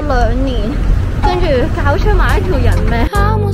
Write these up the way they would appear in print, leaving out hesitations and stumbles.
2年，跟住搞出埋一條人命。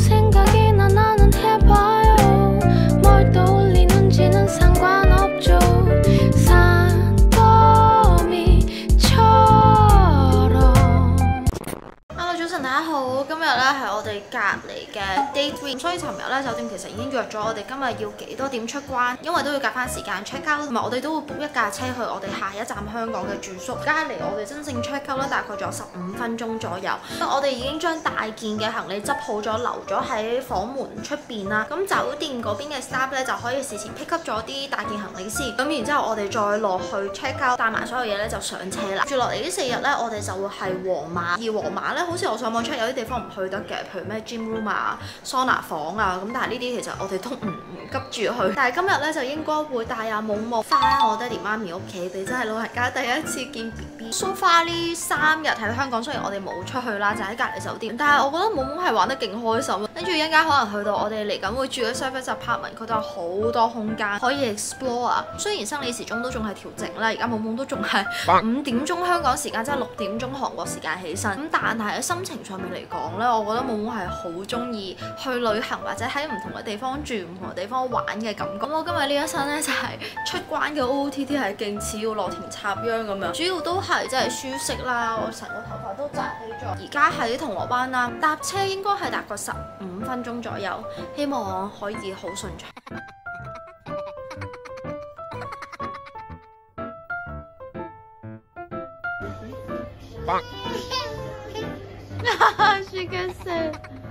大家好，今日咧係我哋隔離嘅 day 3，所以尋日咧酒店其實已經約咗我哋今日要幾多點出關，因為都要夾翻時間 check out，同埋我哋都會 book 一架車去我哋下一站香港嘅住宿。而家離我哋真正 check out 咧大概仲有15分鐘左右。我哋已經將大件嘅行李執好咗，留咗喺房門出邊啦。咁酒店嗰邊嘅 staff 咧就可以事前 pick up 咗啲大件行李先，咁然之後我哋再落去 check out， 帶埋所有嘢咧就上車啦。住落嚟呢4日咧，我哋就會係皇馬，而皇馬咧好似我上網 check 有啲地方唔去得嘅，譬如咩 gym room 啊、桑拿房啊，咁但係呢啲其實我哋都唔急住去。但係今日咧就應該會帶阿冇翻我爹哋媽咪屋企，俾真係老人家第一次見 BB。So far 呢3日喺香港，雖然我哋冇出去啦，就喺隔離酒店，但係我覺得冇係玩得勁開心。跟住一陣間可能去到我哋嚟緊會住嘅 service apartment， 佢都有好多空間可以 explore 啊。雖然生理時鐘都仲係調整啦，而家冇都仲係5點鐘香港時間，即係6點鐘韓國時間起身。咁但係喺心情上面嚟講咧，我覺得冇係好中意去旅行或者喺唔同嘅地方住、唔同嘅地方玩嘅感覺。咁我今日呢一身咧就係出關嘅 OOTD 係勁似要落田插秧咁樣，主要都係真係舒適啦，我成個頭髮都紮起咗。而家喺銅鑼灣啦，搭車應該係大概15分鐘左右，希望可以好順暢。She can say。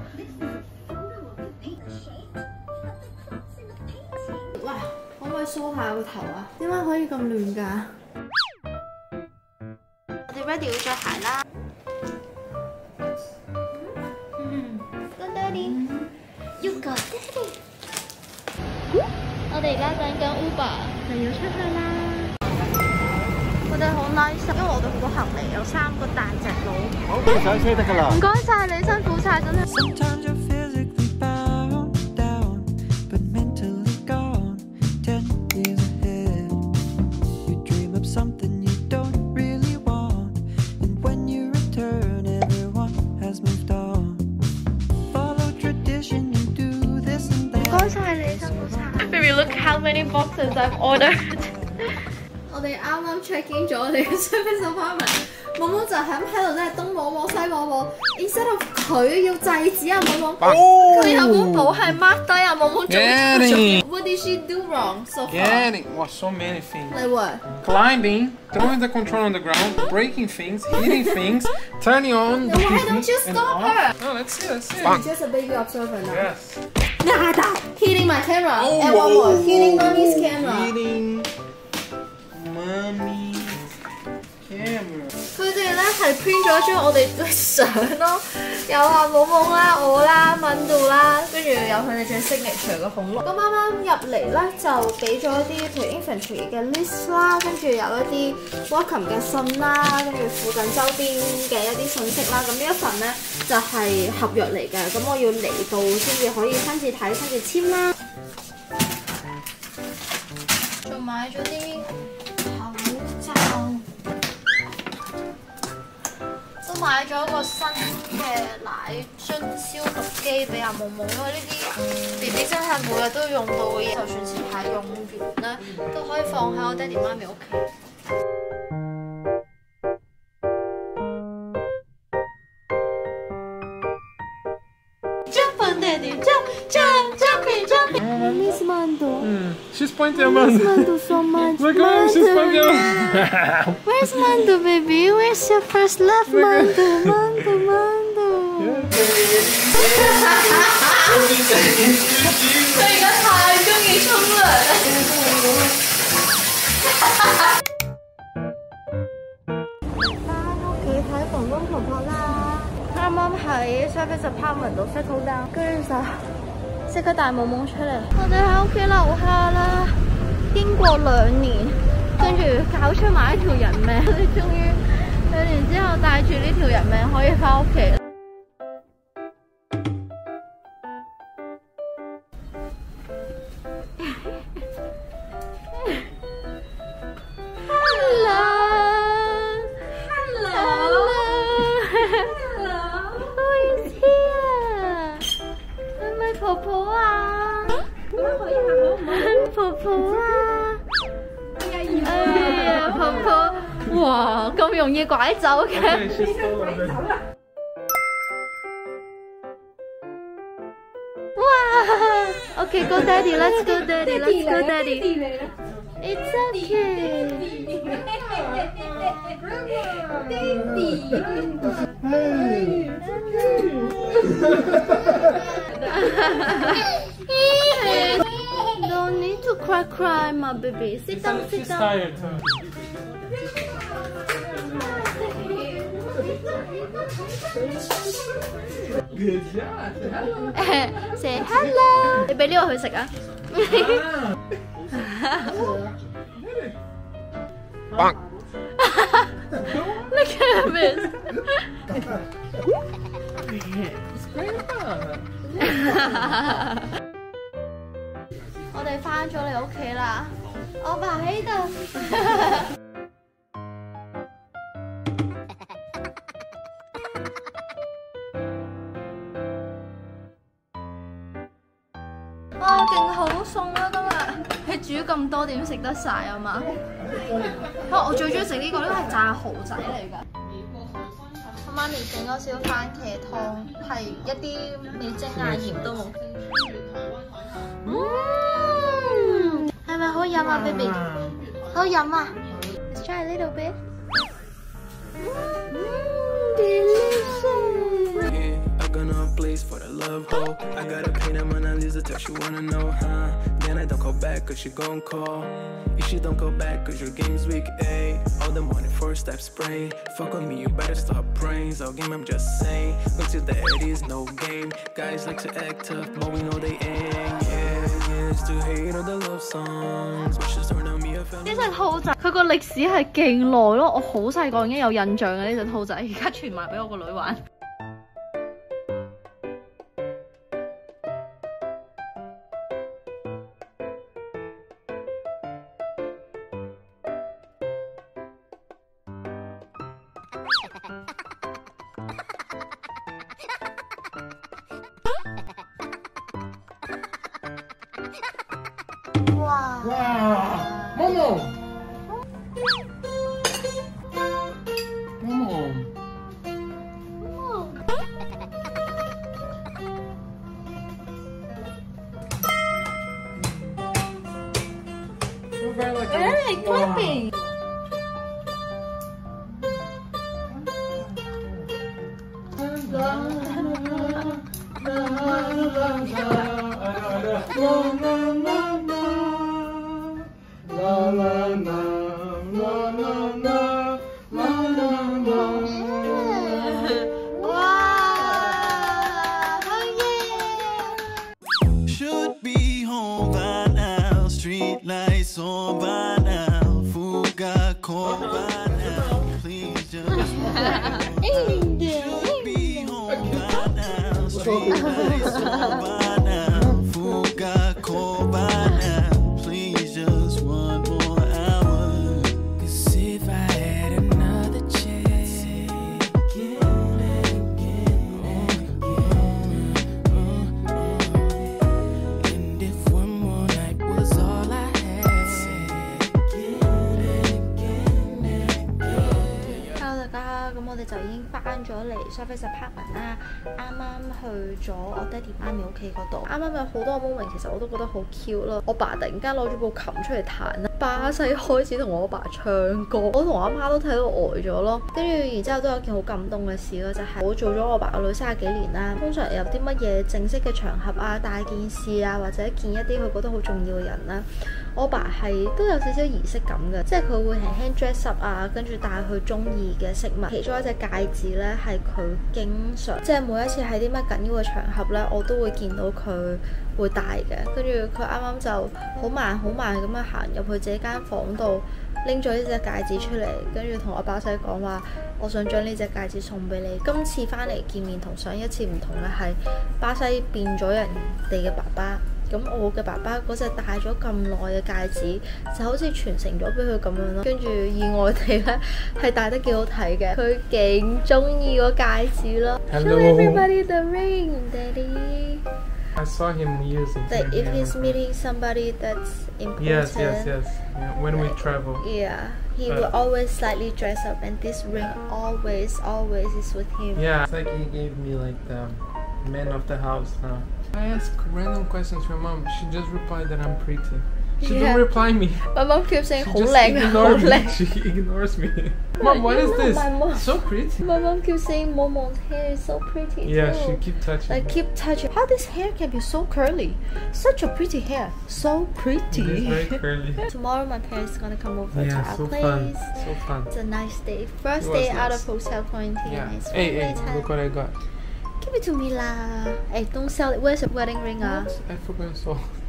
哇，可唔可以梳下個頭啊？點解可以咁亂㗎？我哋 ready 要着鞋啦。Go daddy。You go daddy。我哋而家等緊 Uber， 就要出去啦。我哋好 nice， 因為我哋好多行李，有3個大隻佬。好，你上車得㗎啦。唔該晒你，辛苦晒，真係。唔該晒你，辛苦晒。Baby, look how many boxes I've ordered。我哋啱啱 check in 咗我哋嘅 service apartment， 冇就係咁喺度咧東摸摸西摸摸 ，instead of 佢要制止啊冇冇，佢有冇寶係 mark 低啊冇冇做錯。What did she do wrong so far? Getting, wow, so many things. Like what? Climbing, throwing the control on the ground, breaking things, hitting things, turning on. Then why don't you stop her? No, let's see, let's see. She's just a baby observer now. Yes. Nada, hitting my camera. And one more, hitting mommy's camera. Hitting mommy's camera. 佢哋咧係 print 咗張我哋嘅相咯，有阿冇冇啦、我啦、敏度啦，跟住有佢哋最 signature 嘅恐龍。咁啱啱入嚟咧就俾咗一啲譬如 infantry 嘅 list 啦，跟住有一啲 welcome 嘅信啦，跟住附近周邊嘅一啲信息啦。咁呢一份咧就係合約嚟嘅，咁我要嚟到先至可以親自睇、親自簽啦。仲買咗啲口罩。買咗個新嘅奶樽消毒機俾阿冇冇，因為呢啲 BB 真係每日都用到嘅嘢，就算前排用完咧，都可以放喺我爹哋媽咪屋企。Jump on daddy, jump, jump, jumping, jumping. Miss Mando. She's pointing at Mando. Miss Mando so much. Look at her, she's pointing at Mando. Where's Mando, baby? Where's your first love, Mando? Mando, Mando. 佢而家太中意沖涼啦！翻屋企睇公公婆婆啦。啱啱喺 service apartment 度 settle down， 跟住就即刻帶冇冇出嚟。我哋喺屋企樓下啦，經過2年，跟住搞出埋一條人命，我哋終於2年之後帶住呢條人命可以翻屋企。 容易拐走嘅。 Okay, she stole it. 哇 ！Okay, go daddy, let's go daddy, let's go daddy. It's okay. Don't need to cry, my baby. Sit down, sit She's down. tired. Huh? Good job. Say hello. 你俾呢個佢食啊！ Bonk. Look at this. It's Grandpa. 我哋翻咗嚟屋企啦，我爸喺度。哇，勁好餸啊！今日你煮咁多點食得晒啊嘛？我最中意食呢個，呢個係炸蠔仔嚟㗎。我媽咪整咗少番茄湯，係一啲未蒸亞鹽都冇。係咪好飲啊 ，baby？ 好飲啊 ！Let's try a little bit. Delicious. I got no place for the love hole. I gotta paint a Mona Lisa till she wanna know, huh? Then I don't call back cause she gon' call. If she don't call back cause your game's weak, ayy. All the morning first step spray. Fuck with me, you better stop praying. So game, I'm just saying. Look to the head is no game. Guys like to act tough, but we know they ain't. Yeah, it's to hate all the love songs. Wishes turn on me, I found 呢隻兔仔佢個歷史係勁耐咯，我好細個已經有印象嘅呢隻兔仔，而家傳埋俾我個女玩。哇！ Wow. Momo. Momo. Very clapping. Should be home by now. Street lights on by now. Food got cold by now. Please just should be home by now. Street lights on by now. Food got cold by now. Please just one more hour. 'Cause if I had another chance, and if one more night was all I Hello 大家，咁我哋就已經翻咗嚟 Surface Apartment 啦。啱啱去咗我爹哋媽咪屋企嗰度，啱啱有好多 moment， 其實我都覺得好 cute 咯。我爸突然間攞咗部琴出嚟彈啦，巴西開始同我爸唱歌，我同我阿媽都睇到呆咗咯。跟住然之後都有件好感動嘅事咯，就係我做咗我爸個女30幾年啦。通常有啲乜嘢正式嘅場合啊、大件事啊，或者見一啲佢覺得好重要嘅人啦，我爸係都有少少儀式感嘅，即係佢會輕輕 dress up 啊，跟住戴佢中意嘅飾物。其中一隻戒指咧係佢經常，即係每一次喺啲乜緊要嘅場合咧，我都會見到佢會戴嘅。跟住佢啱啱就好慢好慢咁樣行入去自己間房度，拎咗呢隻戒指出嚟，跟住同我巴西講話，我想將呢隻戒指送俾你。今次翻嚟見面同上一次唔同嘅係，巴西變咗人哋嘅爸爸。咁我嘅爸爸嗰隻戴咗咁耐嘅戒指，就好似傳承咗俾佢咁樣咯。跟住意外地咧，係戴得幾好睇嘅，佢勁中意個戒指咯。Show everybody the ring, Daddy. I saw him use it. Like if yeah. he's meeting somebody that's important. Yes. Yeah, when we travel. Yeah, he But- will always slightly dress up, and this ring always is with him. Yeah, it's like he gave me like the man of the house now. I ask random questions to my mom. She just replied that I'm pretty. She Yeah. don't reply me. My mom keeps saying She 好 just 靚 ignores 好 me. 靚 She ignores me. Mom, what You is know this? my mom. So pretty. My mom keeps saying Momo's hair is so pretty Yeah, too. she keep touching. Like me. keep touching. How this hair can be so curly? Such a pretty hair. So pretty. It is very curly. Tomorrow my parents gonna come over to Yeah, our so place. fun. So fun. It's a nice day. First It was day out nice. of hotel quarantine. Yeah. It's Hey, family time. look what I got. Give it to me lah. Hey, don't sell it. Where's your wedding ring ah? What? I forgot so.